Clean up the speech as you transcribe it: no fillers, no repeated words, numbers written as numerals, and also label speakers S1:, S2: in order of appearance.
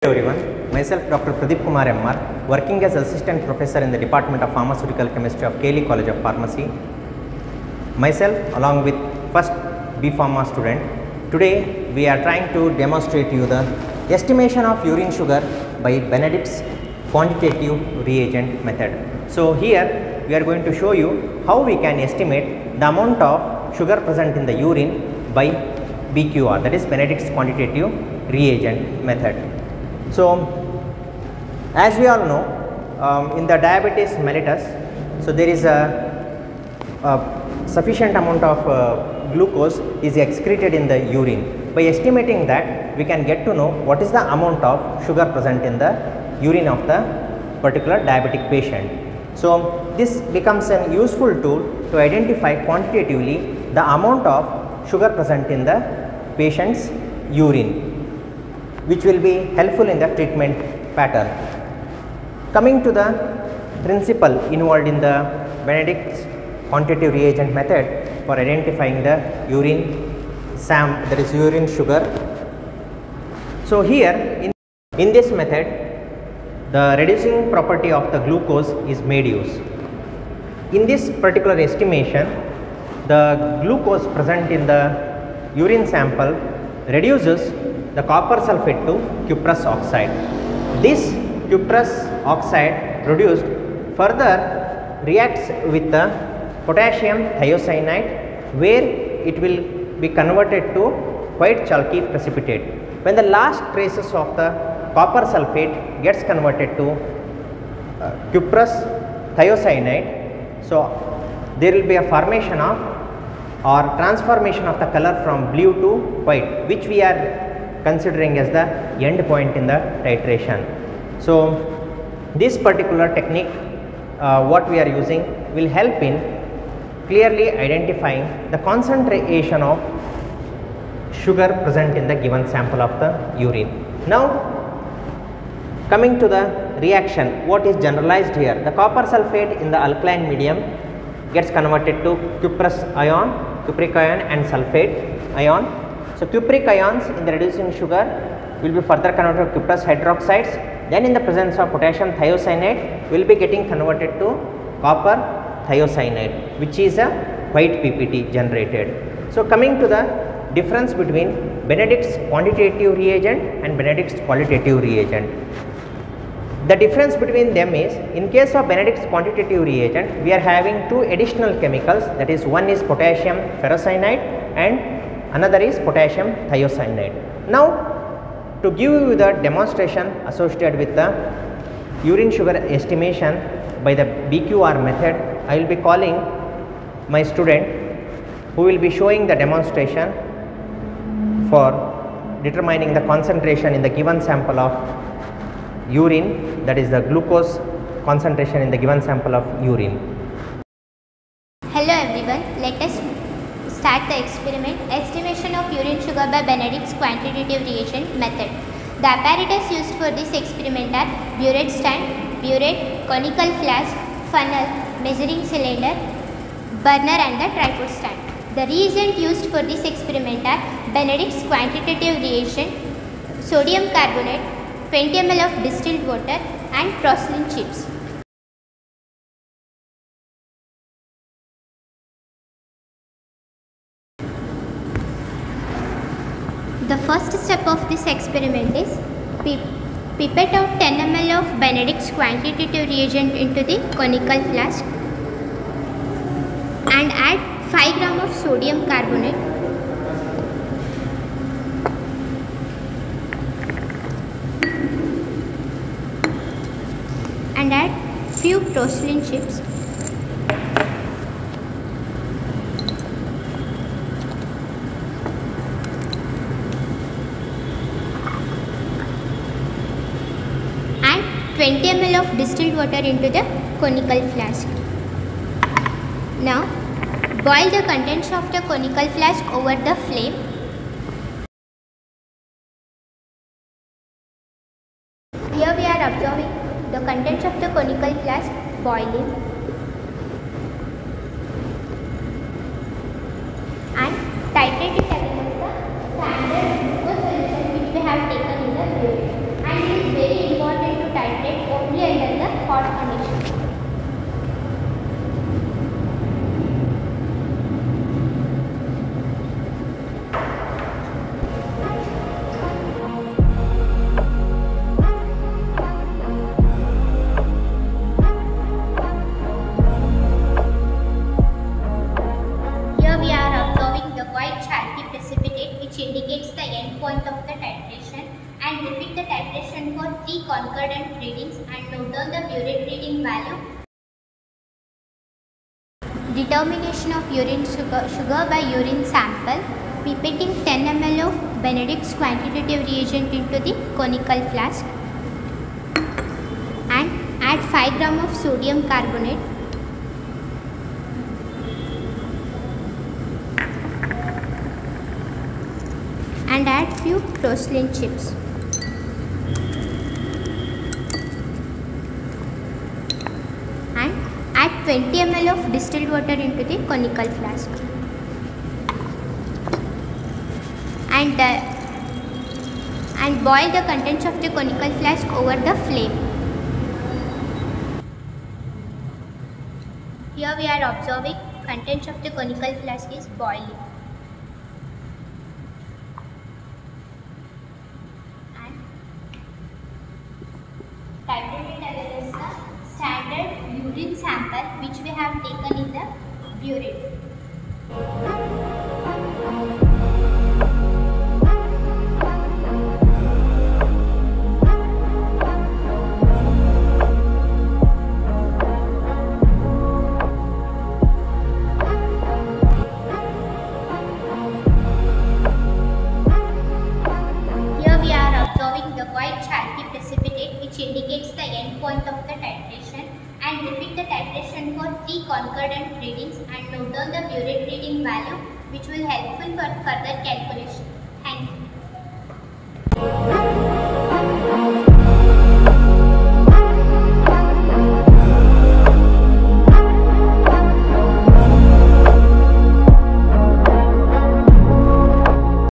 S1: Everyone, myself Dr. Pradeep Kumar MR, working as Assistant Professor in the Department of Pharmaceutical Chemistry of KLE College of Pharmacy. Myself along with first B Pharma student, today we are trying to demonstrate you the estimation of urine sugar by Benedict's quantitative reagent method. So here we are going to show you how we can estimate the amount of sugar present in the urine by BQR, that is Benedict's quantitative reagent method. So as we all know, in the diabetes mellitus, so there is a sufficient amount of glucose is excreted in the urine. By estimating that, we can get to know what is the amount of sugar present in the urine of the particular diabetic patient. So this becomes a useful tool to identify quantitatively the amount of sugar present in the patient's urine, which will be helpful in the treatment pattern. Coming to the principle involved in the Benedict's quantitative reagent method for identifying the urine that is urine sugar. So here in this method, the reducing property of the glucose is made use. In this particular estimation, the glucose present in the urine sample reduces the copper sulfate to cuprous oxide. This cuprous oxide produced further reacts with the potassium thiocyanate, where it will be converted to white chalky precipitate. When the last traces of the copper sulfate gets converted to cuprous thiocyanate, so there will be a formation of or transformation of the color from blue to white, which we are considering as the end point in the titration. So this particular technique what we are using will help in clearly identifying the concentration of sugar present in the given sample of the urine. Now coming to the reaction, what is generalized here? The copper sulfate in the alkaline medium gets converted to cupric ion and sulfate ion. So cupric ions in the reducing sugar will be further converted to cuprous hydroxides. Then in the presence of potassium thiocyanate will be getting converted to copper thiocyanate, which is a white PPT generated. So coming to the difference between Benedict's quantitative reagent and Benedict's qualitative reagent. The difference between them is, in case of Benedict's quantitative reagent, we are having two additional chemicals, that is, one is potassium ferrocyanide and another is potassium thiocyanate. Now to give you the demonstration associated with the urine sugar estimation by the BQR method, I will be calling my student who will be showing the demonstration for determining the concentration in the given sample of urine, that is the glucose concentration in the given sample of urine.
S2: Hello everyone, let us start the experiment estimation of urine sugar by Benedict's quantitative reagent method. The apparatus used for this experiment are burette stand, burette, conical flask, funnel, measuring cylinder, burner and the tripod stand. The reagent used for this experiment are Benedict's quantitative reagent, sodium carbonate, 20 ml of distilled water and porcelain chips. The first step of this experiment is pipette out 10 ml of Benedict's quantitative reagent into the conical flask and add 5 gram of sodium carbonate and add few porcelain chips. And 20 ml of distilled water into the conical flask. Now boil the contents of the conical flask over the flame. Here we are observing the contents of the conical flask boiling and titrate it against the standard glucose solution which we have taken in the urine, and we will precipitate which indicates the end point of the titration, and repeat the titration for 3 concordant readings and note down the burette reading value. Determination of urine sugar by urine sample. Pipetting 10 ml of Benedict's quantitative reagent into the conical flask and add 5 gram of sodium carbonate and add few porcelain chips. And add 20 ml of distilled water into the conical flask. And boil the contents of the conical flask over the flame. Here we are observing contents of the conical flask is boiling. And titrate it against the standard urine sample which we have taken in the burette. Precipitate which indicates the end point of the titration, and repeat the titration for 3 concordant readings and note down the burette reading value which will helpful for further calculation.